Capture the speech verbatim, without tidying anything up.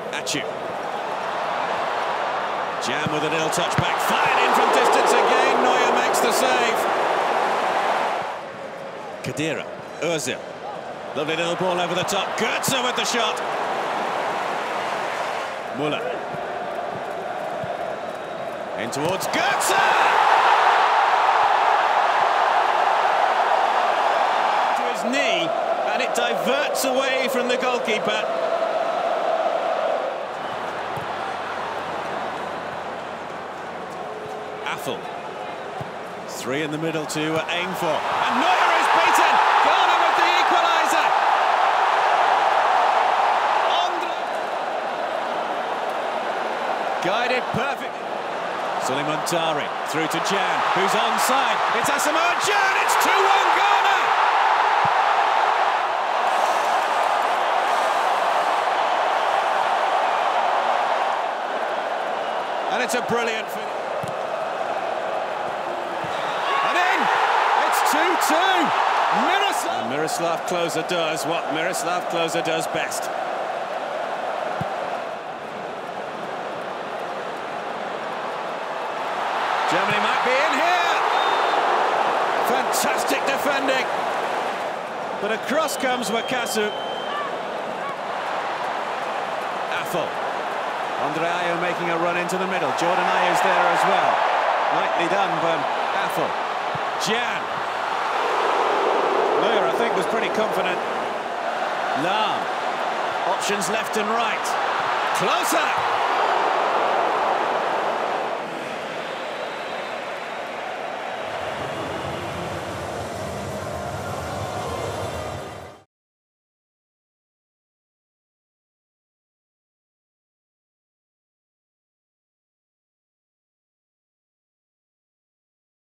At you. Gyan with a little touch back, fired in from distance again. Neuer makes the save. Kadira, Ozil. Lovely little ball over the top. Götze with the shot. Muller. In towards Götze! To his knee, and it diverts away from the goalkeeper. Affel. Three in the middle to aim for. And Neuer is beaten! Ghana with the equaliser! Guided perfect. Suleiman Tari through to Gyan, who's onside. It's Asamoah Gyan, it's two one Ghana! And it's a brilliant finish. And in! It's two two! Miroslav! And Miroslav Klose does what Miroslav Klose does best. Germany might be in here. Fantastic defending. But across comes Wakasu. Affel. Andre Ayew making a run into the middle. Jordan Ayew's there as well. Nicely done from Affel. Gyan. Neuer, I think, was pretty confident. Lahm. Options left and right. Klose.